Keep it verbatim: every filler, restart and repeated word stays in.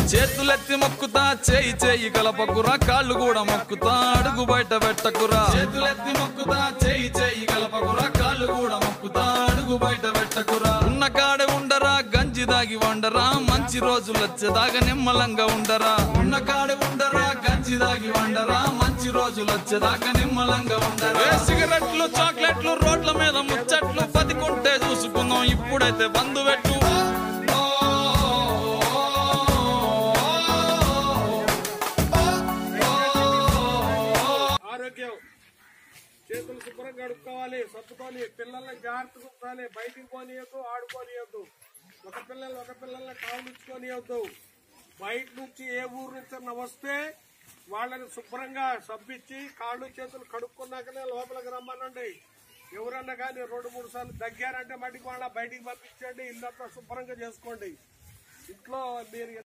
చేతులెత్తి మొక్కుతా చేయి చేయి కలపకురా కాళ్ళు కూడా మొక్కుతా అడుగు బయట పెట్టకురా చేతులెత్తి మొక్కుతా చేయి చేయి కలపకురా కాళ్ళు కూడా మొక్కుతా అడుగు బయట పెట్టకురా ఉన్న కాడే ఉండరా గంజి దాగి వండరా మంచి రోజులు వచ్చేదాకా నిమ్మలంగా ఉండరా ఉన్న కాడే ఉండరా గంజి దాగి వండరా మంచి రోజులు వచ్చేదాకా నిమ్మలంగా ఉండరా సిగరెట్లు చాక్లెట్లు రోడ్ల మీద ముచ్చట్లు బతికుంటే చూసుకుందాం ఇప్పుడైతే బంధు పెట్టు చేతులు శుభ్రంగా కడుక్కోవాలి సర్దుకొని పిల్లల్ని జాగ్రత్తగా ఉంచాలి బయటికి పోనీయద్దు ఆడుకోనియద్దు ఒక పిల్లలు ఒక పిల్లల్ని కావునిచ్చుకోనియద్దు బయట నుంచి ఏ ఊరు నుంచి వస్తే వాళ్ళని శుభ్రంగా సబ్బిచ్చి కాళ్ళు చేతులు కడుక్కున్నాకనే లోపలికి రమ్మనండి ఎవరన్నా కానీ రెండు మూడు సార్లు దగ్గారంటే మటుకు వాళ్ళ బయటికి పంపించండి ఇల్లంతా శుభ్రంగా చేసుకోండి ఇంట్లో మీరు